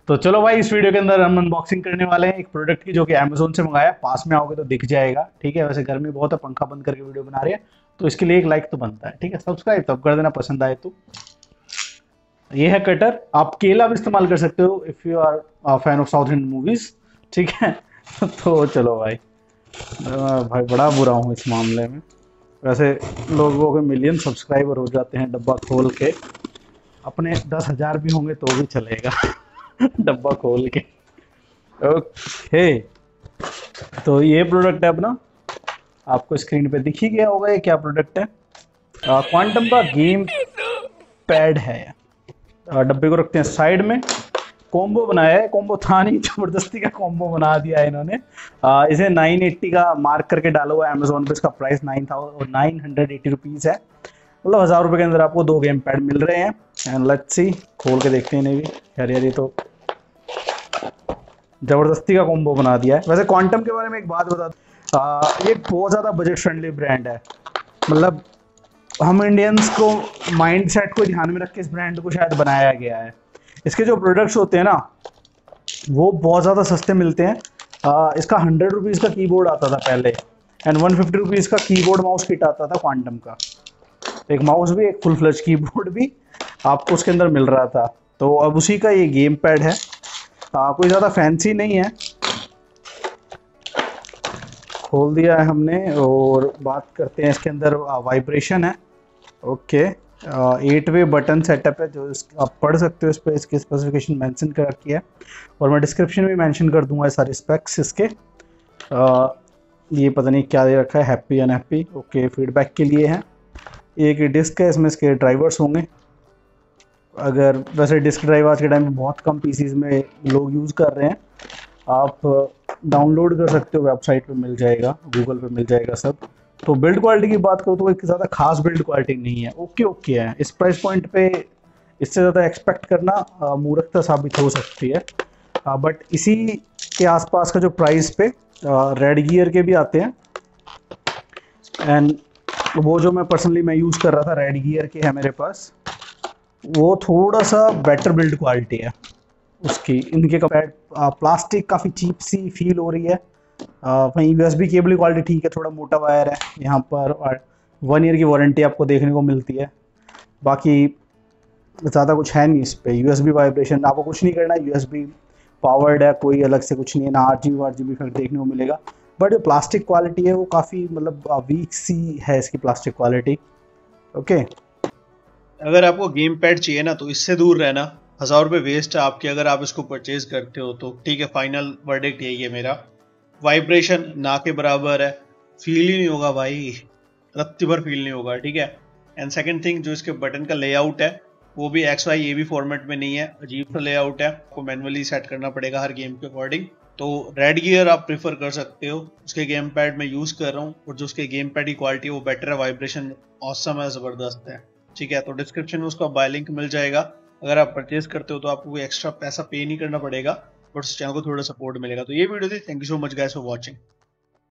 तो चलो भाई, इस वीडियो के अंदर हम अनबॉक्सिंग करने वाले हैं एक प्रोडक्ट की, जो कि अमेजोन से मंगाया। पास में आओगे तो दिख जाएगा, ठीक है। वैसे गर्मी बहुत है, पंखा बंद करके वीडियो बना रहे हैं, तो इसके लिए एक लाइक तो बनता है, ठीक है। सब्सक्राइब तब कर देना पसंद आए तो। ये है कटर। आप केला भी इस्तेमाल कर सकते हो if you are fan of south Indian movies, ठीक है। तो चलो भाई, भाई बड़ा बुरा हूँ इस मामले में। वैसे लोगों के मिलियन सब्सक्राइबर हो जाते हैं डब्बा खोल के, अपने 10,000 भी होंगे तो भी चलेगा। डब्बा खोल के। ओके, तो ये प्रोडक्ट है अपना, आपको स्क्रीन पे दिख ही गया होगा ये क्या प्रोडक्ट है। क्वांटम का गेम पैड है। डब्बे को रखते हैं साइड में। कॉम्बो बनाया है, कॉम्बो था नहीं, जबरदस्ती का कॉम्बो बना दिया है इन्होंने। इसे 980 का मार्क करके डाला हुआ है अमेजोन पे। इसका प्राइस 980 रुपीज़ है, मतलब 1000 रुपये के अंदर आपको 2 गेम पैड मिल रहे हैं। एंड लेट्स सी, खोल के देखते हैं इन्हें भी। खैर यार, ये तो जबरदस्ती का कॉम्बो बना दिया है। वैसे क्वांटम के बारे में एक बात बता दूं, ये बहुत ज़्यादा बजट फ्रेंडली ब्रांड है। मतलब हम इंडियंस को माइंड सेट को ध्यान में रख के इस ब्रांड को शायद बनाया गया है। इसके जो प्रोडक्ट्स होते हैं ना, वो बहुत ज़्यादा सस्ते मिलते हैं। इसका 100 रुपीज़ का कीबोर्ड आता था पहले, एंड 150 रुपीज़ का कीबोर्ड माउस किट आता था क्वांटम का। एक माउस भी, एक फुल फ्लेज कीबोर्ड भी आपको उसके अंदर मिल रहा था। तो अब उसी का ये गेम पैड है। कोई ज़्यादा फैंसी नहीं है। खोल दिया है हमने और बात करते हैं इसके अंदर। वाइब्रेशन है, ओके। 8-वे बटन सेटअप है, जो आप पढ़ सकते हो। इस पर इसकी स्पेसिफिकेशन मेंशन कर रखी है, और मैं डिस्क्रिप्शन में मेंशन कर दूंगा सारे स्पेक्स इसके। ये पता नहीं क्या दे रखा है, हैप्पी अनहैप्पी, ओके। फीडबैक के लिए है। एक डिस्क है, इसमें इसके ड्राइवर्स होंगे। अगर वैसे डिस्क ड्राइव आज के टाइम में बहुत कम पीसीज में लोग यूज़ कर रहे हैं। आप डाउनलोड कर सकते हो, वेबसाइट पे मिल जाएगा, गूगल पे मिल जाएगा सब। तो बिल्ड क्वालिटी की बात करूँ तो कोई ज़्यादा खास बिल्ड क्वालिटी नहीं है, ओके ओके है। इस प्राइस पॉइंट पे इससे ज़्यादा एक्सपेक्ट करना मूर्खता साबित हो सकती है। बट इसी के आसपास का जो प्राइस पे रेड गियर के भी आते हैं, एंड वो जो मैं पर्सनली यूज़ कर रहा था, रेड गियर के है मेरे पास। वो थोड़ा सा बेटर बिल्ड क्वालिटी है उसकी। इनके कंपेयर प्लास्टिक काफ़ी चीप सी फील हो रही है। वहीं यूएसबी केबल की क्वालिटी ठीक है, थोड़ा मोटा वायर है यहाँ पर, और 1 ईयर की वारंटी आपको देखने को मिलती है। बाकी ज़्यादा कुछ है नहीं इस पर। यूएसबी वाइब्रेशन आपको कुछ नहीं करना है, यूएसबी पावर्ड है, कोई अलग से कुछ नहीं है, ना RGB इफेक्ट देखने को मिलेगा। बट जो प्लास्टिक क्वालिटी है वो काफ़ी मतलब वीक सी है इसकी प्लास्टिक क्वालिटी, ओके। अगर आपको गेम पैड चाहिए ना, तो इससे दूर रहना। 1000 रुपये वेस्ट है आपके अगर आप इसको परचेज करते हो तो, ठीक है। फाइनल वर्डिक्ट यही है मेरा। वाइब्रेशन ना के बराबर है, फील ही नहीं होगा भाई, रत्ती भर फील नहीं होगा, ठीक है। एंड सेकंड थिंग, जो इसके बटन का लेआउट है वो भी XYAB फॉर्मेट में नहीं है, अजीब सा लेआउट है। आपको मैनुअली सेट करना पड़ेगा हर गेम के अकॉर्डिंग। तो रेड गियर आप प्रेफर कर सकते हो, उसके गेम पैड में यूज़ कर रहा हूँ, और जो उसके गेम पैड की क्वालिटी है वो बेटर है, वाइब्रेशन ऑसम है, ज़बरदस्त है, ठीक है। तो डिस्क्रिप्शन में उसका बाय लिंक मिल जाएगा। अगर आप परचेज करते हो तो आपको कोई एक्स्ट्रा पैसा पे नहीं करना पड़ेगा, बट उस चैनल को थोड़ा सपोर्ट मिलेगा। तो ये वीडियो थी, thank you so much guys for watching.